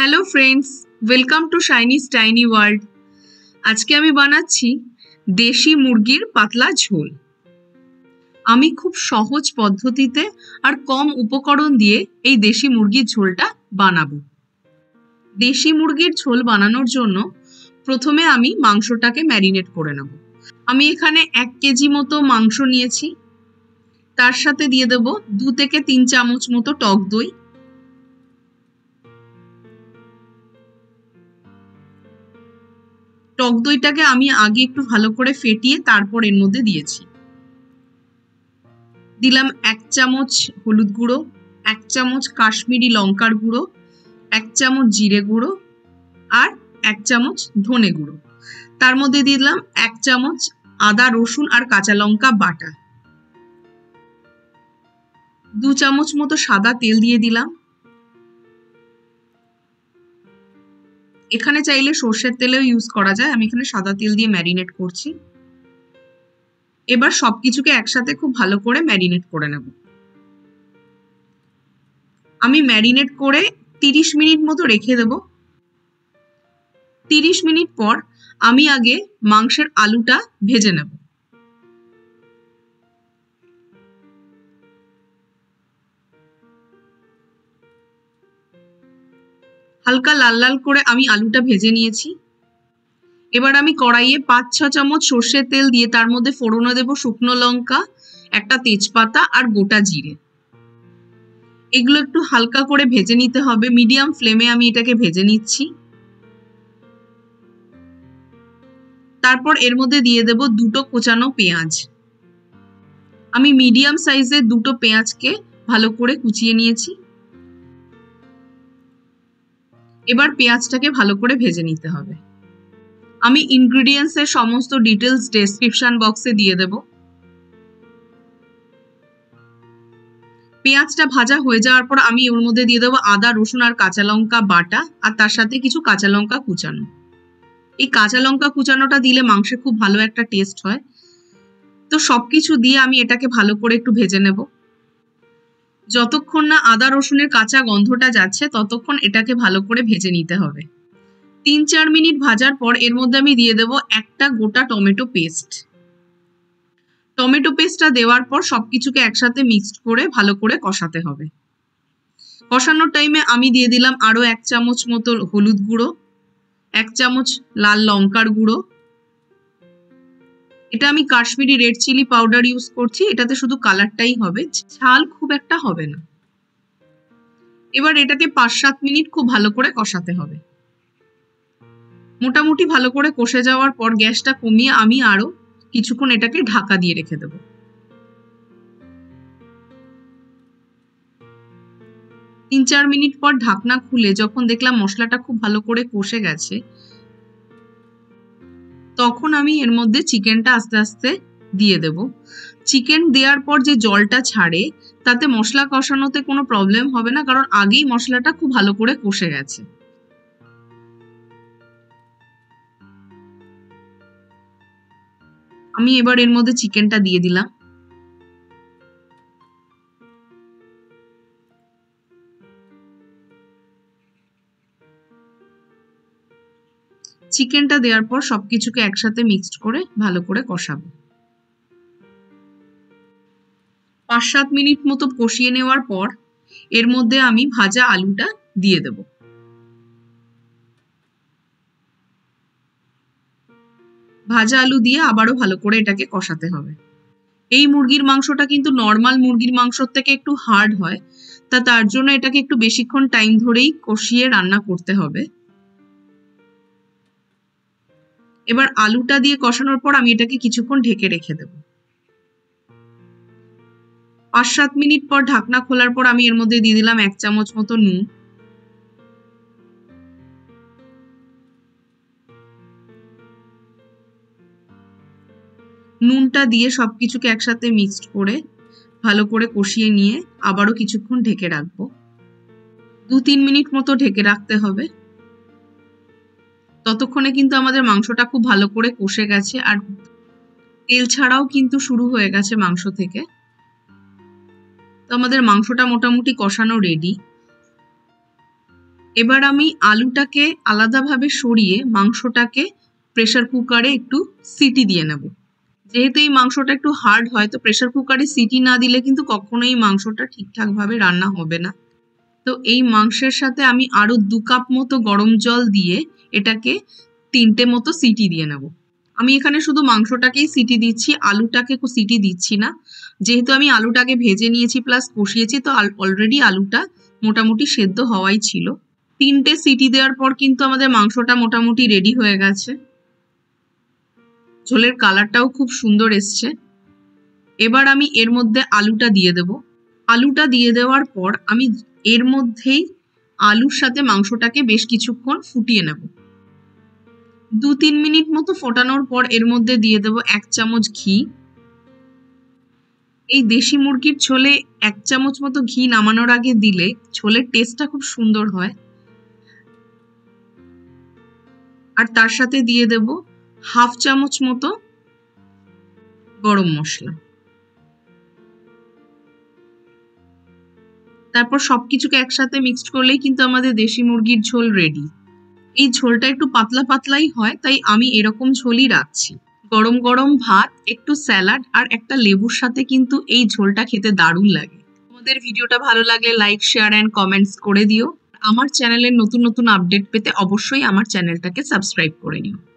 Hello friends, welcome to Shiny's Tiny World. আজকে আমি বানাচ্ছি দেশি মুরগির পাতলা ঝোল। আমি খুব সহজ পদ্ধতিতে আর কম উপকরণ দিয়ে এই দেশি মুরগির ঝোলটা বানাবো। দেশি মুরগির ঝোল বানানোর জন্য প্রথমে আমি মাংসটাকে ম্যারিনেট করে নেব। আমি এখানে 1 কেজি মতো মাংস নিয়েছি। তার সাথে দিয়ে দেব 2 থেকে 3 চামচ মতো টক দই, টক দইটাকে আমি আগে একটু ভালো করে ফেটিয়ে তারপর এর মধ্যে দিয়েছি। দিলাম 1 চামচ হলুদ গুঁড়ো, 1 চামচ কাশ্মীরি লঙ্কার গুঁড়ো, 1 চামচ জিরে গুঁড়ো আর 1 চামচ ধনে গুঁড়ো। তার মধ্যে দিলাম 1 চামচ আদা রসুন আর কাঁচা লঙ্কা বাটা। 2 চামচ মতো সাদা তেল দিয়ে দিলাম। এখানে চাইলে সর্ষের তেলেও ইউজ করা যায়, আমি এখানে সাদা তেল দিয়ে ম্যারিনেট করছি। এবার সবকিছুকে একসাথে খুব ভালো করে ম্যারিনেট করে নেব। আমি ম্যারিনেট করে 30 মিনিট মতো রেখে দেব। 30 মিনিট পর আমি আগে মাংসের আলুটা ভেজে নেব। হালকা লাল লাল করে আমি আলুটা ভেজে নিয়েছি। এবার আমি কড়াইয়ে 5-6 চামচ সর্ষের তেল দিয়ে তার মধ্যে ফোড়নে দেব শুকনো লঙ্কা, একটা তেজপাতা আর গোটা জিরে। এগুলো একটু হালকা করে ভেজে নিতে হবে। মিডিয়াম ফ্লেমে আমি এটাকে ভেজে নিচ্ছি। তারপর এর মধ্যে দিয়ে দেব 2টো কোচানো পেঁয়াজ। আমি মিডিয়াম সাইজের 2টো পেঁয়াজকে ভালো করে কুচিয়ে নিয়েছি। এবার পেঁয়াজটাকে ভালো করে ভেজে নিতে হবে। আমি ইনগ্রেডিয়েন্টস এর সমস্ত ডিটেলস ডেসক্রিপশন বক্সে দিয়ে দেব। পেঁয়াজটা ভাজা হয়ে যাওয়ার পর আমি ওর মধ্যে দিয়ে দেবো আদা রসুন আর কাঁচা লঙ্কা বাটা আর তার সাথে কিছু কাঁচা লঙ্কা কুচানো। এই কাঁচা লঙ্কা কুচানোটা দিলে মাংসে খুব ভালো একটা টেস্ট হয়। তো সবকিছু দিয়ে আমি এটাকে ভালো করে একটু ভেজে নেব। যতক্ষণ না আদা রসুনের কাঁচা গন্ধটা যাচ্ছে ততক্ষণ এটাকে ভালো করে ভেজে নিতে হবে। 3-4 মিনিট ভাজার পর এর মধ্যে আমি দিয়ে দেব একটা গোটা টমেটো পেস্ট। টমেটো পেস্টটা দেওয়ার পর সবকিছুকে একসাথে মিক্সড করে ভালো করে কষাতে হবে। কষানোর টাইমে আমি দিয়ে দিলাম আরো 1 চামচ মতো হলুদ গুঁড়ো, 1 চামচ লাল লঙ্কার গুঁড়ো। এটা আমি Kashmiri red chilli powder use করছি, এটাতে শুধু কালারটাই হবে, ঝাল খুব একটা হবে না। এবার এটাকে 5-7 মিনিট খুব ভালো করে কষাতে হবে। মোটামুটি ভালো করে কষে যাওয়ার পর গ্যাসটা কমিয়ে আমি আরো কিছুক্ষণ এটাকে ঢাকা দিয়ে রেখে দেব। 3-4 মিনিট পর ঢাকনা খুলে যখন দেখলাম মশলাটা খুব ভালো করে কষে গেছে, তখন আমি এর মধ্যে চিকেনটা আস্তে আস্তে দিয়ে দেব। চিকেন দেওয়ার পর যে জলটা ছাড়ে তাতে মশলা কষানোতে কোনো প্রবলেম হবে না, কারণ আগেই মশলাটা খুব ভালো করে কষে গেছে। আমি এবার এর মধ্যে চিকেনটা দিয়ে দিলাম। চিকেনটা দেওয়ার পর সবকিছুকে একসাথে মিক্সড করে ভালো করে কষাবো। 5-7 মিনিট মতো কষিয়ে নেওয়ার পর এর মধ্যে আমি ভাজা আলুটা দিয়ে দেব। ভাজা আলু দিয়ে আবারও ভালো করে এটাকে কষাতে হবে। এই মুরগির মাংসটা কিন্তু নর্মাল মুরগির মাংসর থেকে একটু হার্ড হয়, তার জন্য এটাকে একটু বেশিক্ষণ টাইম ধরেই কষিয়ে রান্না করতে হবে। এবার আলুটা দিয়ে কষানোর পর আমি এটাকে কিছুক্ষণ ঢেকে রেখে দেব। 5-7 মিনিট পর ঢাকনা খোলার পর আমি এর মধ্যে দিয়ে দিলাম 1 চামচ মতো নুন, নুনটা দিয়ে সবকিছুকে একসাথে মিক্সড করে ভালো করে কষিয়ে নিয়ে আবারও কিছুক্ষণ ঢেকে রাখবো। 2-3 মিনিট মতো ঢেকে রাখতে হবে। ততক্ষণে কিন্তু আমাদের মাংসটা খুব ভালো করে কষে গেছে আর তেল ছাড়াও কিন্তু শুরু হয়ে গেছে মাংস থেকে। তো আমাদের মাংসটা মোটামুটি কষানো রেডি। এবার আমি আলুটাকে আলাদাভাবে সরিয়ে মাংসটাকে প্রেসার কুকারে একটু সিটি দিয়ে নেব। যেহেতু এই মাংসটা একটু হার্ড হয়, তো প্রেসার কুকারে সিটি না দিলে কিন্তু কখনোই মাংসটা ঠিকঠাকভাবে রান্না হবে না। তো এই মাংসের সাথে আমি আরো 2 কাপ মতো গরম জল দিয়ে এটাকে 3টে মতো সিটি দিয়ে নেব। আমি এখানে শুধু মাংসটাকেই সিটি দিচ্ছি, আলুটাকে সিটি দিচ্ছি না। যেহেতু আমি আলুটাকে ভেজে নিয়েছি প্লাস কষিয়েছি, তো অলরেডি আলুটা মোটামুটি সেদ্ধ হওয়াই ছিল। 3টে সিটি দেওয়ার পর কিন্তু আমাদের মাংসটা মোটামুটি রেডি হয়ে গেছে। ঝোলের কালারটাও খুব সুন্দর এসছে। এবার আমি এর মধ্যে আলুটা দিয়ে দেব। আলুটা দিয়ে দেওয়ার পর আমি এর মধ্যেই আলুর সাথে মাংসটাকে বেশ কিছুক্ষণ ফুটিয়ে নেব। 2-3 মিনিট মতো ফোটানোর পর এর মধ্যে দিয়ে দেব 1 চামচ ঘি। এই দেশি মুরগির ঝোলে 1 চামচ মতো ঘি নামানোর আগে দিলে ঝোলের টেস্টটা খুব সুন্দর হয়। আর তার সাথে দিয়ে দেব 1/2 চামচ মতো গরম মশলা। তারপর সবকিছুকে একসাথে মিক্সড করলেই কিন্তু আমাদের দেশি মুরগির ঝোল রেডি। এই ঝোলটা একটু পাতলা পাতলাই হয়, তাই আমি এরকম ঝোলই রাখছি। গরম গরম ভাত, একটু স্যালাড আর একটা লেবুর সাথে কিন্তু এই ঝোলটা খেতে দারুণ লাগে। তোমাদের ভিডিওটা ভালো লাগলে লাইক, শেয়ার অ্যান্ড কমেন্টস করে দিও। আমার চ্যানেলের নতুন নতুন আপডেট পেতে অবশ্যই আমার চ্যানেলটাকে সাবস্ক্রাইব করে নিও।